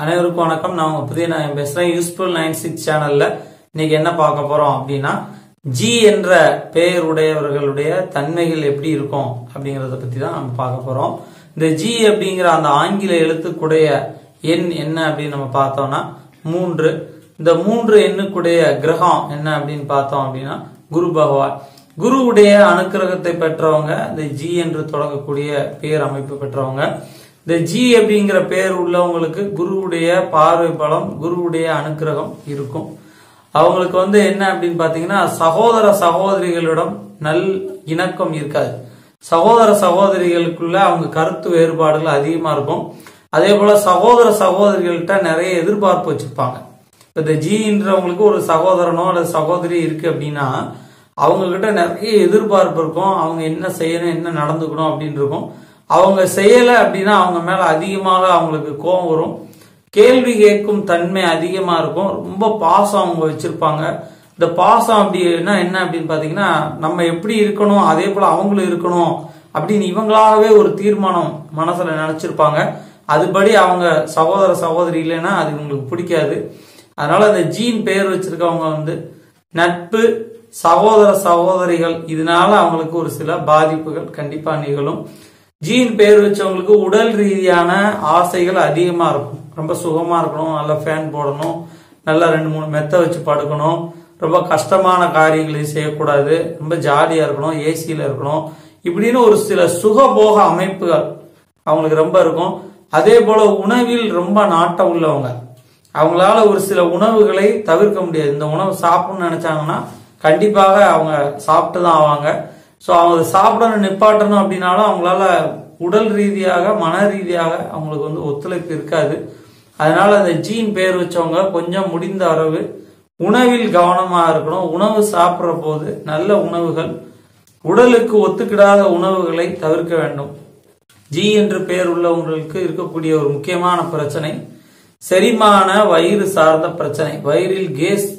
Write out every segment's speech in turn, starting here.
அனைவருக்கும் வணக்கம். நான் உங்க புதிய நான் பேசுறேன். யூஸ்ஃபுல் 96 சேனல்ல இன்னைக்கு என்ன பார்க்க போறோம் அப்படின்னா, ஜி என்ற பெயர் உடையவர்களுடைய தன்மைகள் எப்படி இருக்கும் அப்படிங்கறத பத்தி தான் நம்ம பார்க்க போறோம். இந்த ஜி அப்படிங்கிற அந்த ஆங்கில எழுத்துக்குடைய எண் என்ன அப்படின்னு நம்ம பார்த்தோம்னா 3. இந்த 3 எண்ணுக்குடைய கிரகம் என்ன அப்படின்னு பார்த்தோம் அப்படின்னா குரு பகவான். குருவுடைய அனுக்கிரகத்தை பெற்றவங்க இந்த ஜி என்று தொடங்கக்கூடிய பேர் அமைப்பு பெற்றவங்க. இந்த ஜி அப்படிங்கிற பேர் உள்ளவங்களுக்கு குருவுடைய பார்வை பலம், குருவுடைய அனுக்கிரகம் இருக்கும். அவங்களுக்கு என்ன அப்படின்னு பாத்தீங்கன்னா, சகோதர சகோதரிகளிடம் நல் இணக்கம் இருக்காது. சகோதர சகோதரிகளுக்குள்ள அவங்க கருத்து வேறுபாடுகள் அதிகமா இருக்கும். அதே போல சகோதர சகோதரிகள்கிட்ட நிறைய எதிர்பார்ப்பு வச்சிருப்பாங்க. இப்ப இந்த ஜின்றவங்களுக்கு ஒரு சகோதரனோ அல்லது சகோதரி இருக்கு அப்படின்னா அவங்க கிட்ட நிறைய எதிர்பார்ப்பு இருக்கும். அவங்க என்ன செய்யணும், என்ன நடந்துக்கணும் அப்படின்னு இருக்கும். அவங்க செய்யல அப்படின்னா அவங்க மேல அதிகமாக அவங்களுக்கு கோபம் வரும். கேள்வி கேட்கும் தன்மை அதிகமா இருக்கும். ரொம்ப பாசம் அவங்க வச்சிருப்பாங்க. இந்த பாசம் அப்படின்னா என்ன அப்படின்னு பாத்தீங்கன்னா, நம்ம எப்படி இருக்கணும் அதே போல அவங்களும் இருக்கணும் அப்படின்னு இவங்களாகவே ஒரு தீர்மானம் மனசுல நினைச்சிருப்பாங்க. அதுபடி அவங்க சகோதர சகோதரி இல்லைன்னா அது உங்களுக்கு பிடிக்காது. அதனால அந்த ஜீன் பெயர் வச்சிருக்கவங்க நட்பு, சகோதர சகோதரிகள், இதனால அவங்களுக்கு ஒரு சில பாதிப்புகள் கண்டிப்பா நிகழும். ஜீன் பேர் வச்சவங்களுக்கு உடல் ரீதியான ஆசைகள் அதிகமா இருக்கும். ரொம்ப சுகமா இருக்கணும், நல்ல ஃபேன் போடணும், நல்லா 2-3 மெத்த வச்சு படுக்கணும், ரொம்ப கஷ்டமான காரியங்களை செய்யக்கூடாது, ரொம்ப ஜாலியா இருக்கணும், ஏசியில இருக்கணும், இப்படின்னு ஒரு சில சுகபோக அமைப்புகள் அவங்களுக்கு ரொம்ப இருக்கும். அதே போல உணவில் ரொம்ப நாட்டம் உள்ளவங்க. அவங்களால ஒரு சில உணவுகளை தவிர்க்க முடியாது. இந்த உணவு சாப்பிடணும்னு நினைச்சாங்கன்னா கண்டிப்பாக அவங்க சாப்பிட்டு தான் ஆவாங்க. ஸோ அவங்க சாப்பிடணும் நிப்பாட்டணும் அப்படின்னாலும் அவங்களால உடல் ரீதியாக மன ரீதியாக அவங்களுக்கு ஒத்துழைப்பு இருக்காது. அதனால அந்த ஜீன் பேர் வச்சவங்க கொஞ்சம் முடிந்த அளவு உணவில் கவனமா இருக்கணும். உணவு சாப்பிட்ற போது நல்ல உணவுகள், உடலுக்கு ஒத்துக்கிடாத உணவுகளை தவிர்க்க வேண்டும். ஜி என்று பெயர் உள்ளவங்களுக்கு இருக்கக்கூடிய ஒரு முக்கியமான பிரச்சனை செரிமான வயிறு சார்ந்த பிரச்சனை. வயிறில் கேஸ்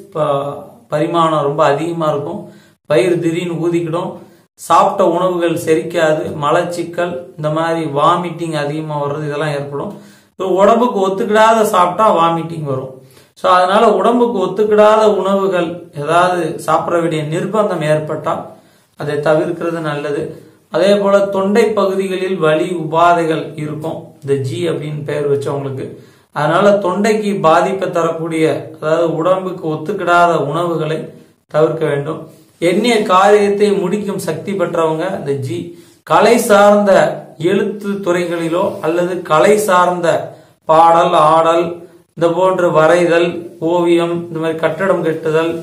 பரிமாணம் ரொம்ப அதிகமா இருக்கும். வயிறு திடீர்னு ஊதிக்கிடும், சாப்பிட்ட உணவுகள் செரிக்காது, மலச்சிக்கல், இந்த மாதிரி வாமிட்டிங் அதிகமா வர்றது, இதெல்லாம் ஏற்படும். உடம்புக்கு ஒத்துக்கிடாத சாப்பிட்டா வாமிட்டிங் வரும். ஸோ அதனால உடம்புக்கு ஒத்துக்கிடாத உணவுகள் ஏதாவது சாப்பிட வேண்டிய நிர்பந்தம் ஏற்பட்டால் அதை தவிர்க்கிறது நல்லது. அதே போல தொண்டை பகுதிகளில் வலி உபாதைகள் இருக்கும் இந்த ஜி அப்படின்னு பெயர் வச்சவங்களுக்கு. அதனால தொண்டைக்கு பாதிப்பை தரக்கூடிய, அதாவது உடம்புக்கு ஒத்துக்கிடாத உணவுகளை தவிர்க்க வேண்டும். எண்ணிய காரியத்தை முடிக்கும் சக்தி பெற்றவங்க இந்த ஜி. கலை சார்ந்த எழுத்து துறைகளிலோ அல்லது கலை சார்ந்த பாடல், ஆடல், இந்த போன்ற வரைதல், ஓவியம், இந்த மாதிரி கட்டடம் கட்டுதல்,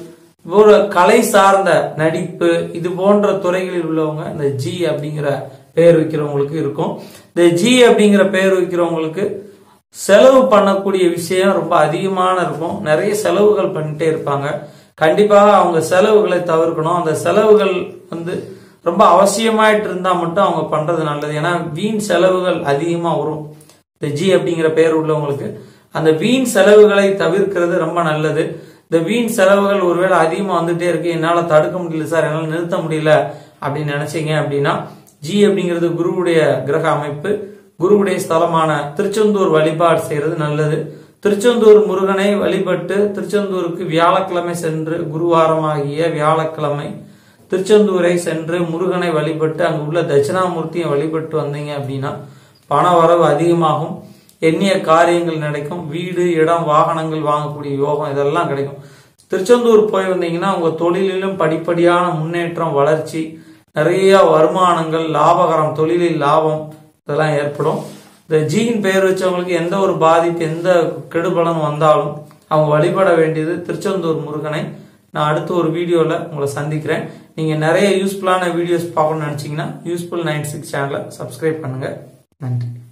கலை சார்ந்த நடிப்பு, இது போன்ற துறைகளில் உள்ளவங்க இந்த ஜி அப்படிங்கிற பெயர் வைக்கிறவங்களுக்கு இருக்கும். இந்த ஜி அப்படிங்கிற பெயர் வைக்கிறவங்களுக்கு செலவு பண்ணக்கூடிய விஷயம் ரொம்ப அதிகமான இருக்கும். நிறைய செலவுகள் பண்ணிட்டே இருப்பாங்க. கண்டிப்பாக அவங்க செலவுகளை தவிர்க்கணும். அந்த செலவுகள் ரொம்ப அவசியமாயிட்டு இருந்தா மட்டும் அவங்க பண்றது நல்லது. ஏன்னா வீண் செலவுகள் அதிகமா வரும் இந்த ஜி அப்படிங்கிற பெயர் உள்ளவங்களுக்கு. அந்த வீண் செலவுகளை தவிர்க்கிறது ரொம்ப நல்லது. இந்த வீண் செலவுகள் ஒருவேளை அதிகமா வந்துட்டே இருக்கு, என்னால தடுக்க முடியல சார், என்னால நிறுத்த முடியல அப்படின்னு நினைச்சீங்க அப்படின்னா, ஜி அப்படிங்கிறது குருவுடைய கிரக அமைப்பு. குருவுடைய ஸ்தலமான திருச்செந்தூர் வழிபாடு செய்யறது நல்லது. திருச்செந்தூர் முருகனை வழிபட்டு திருச்செந்தூருக்கு வியாழக்கிழமை சென்று, குருவாரமாகிய வியாழக்கிழமை திருச்செந்தூரை சென்று முருகனை வழிபட்டு அங்கு உள்ள தட்சிணாமூர்த்தியை வழிபட்டு வந்தீங்க அப்படின்னா பண வரவு அதிகமாகும், எண்ணிய காரியங்கள் நடக்கும், வீடு, இடம், வாகனங்கள் வாங்கக்கூடிய யோகம் இதெல்லாம் கிடைக்கும். திருச்செந்தூர் போய் வந்தீங்கன்னா உங்க தொழிலிலும் படிப்படியான முன்னேற்றம், வளர்ச்சி, நிறைய வருமானங்கள், லாபகரம், தொழிலில் லாபம் இதெல்லாம் ஏற்படும். இந்த ஜீன் பெயர் வச்சவங்களுக்கு எந்த ஒரு பாதிப்பு, எந்த கெடுபலன் வந்தாலும் அவங்க வழிபட வேண்டியது திருச்செந்தூர் முருகனை. நான் அடுத்த ஒரு வீடியோல உங்களை சந்திக்கிறேன். நீங்க நிறைய யூஸ்ஃபுல்லான வீடியோஸ் பார்க்கணும்னு நினைச்சீங்கன்னா யூஸ்ஃபுல் 96 சேனலை சப்ஸ்கிரைப் பண்ணுங்க. நன்றி.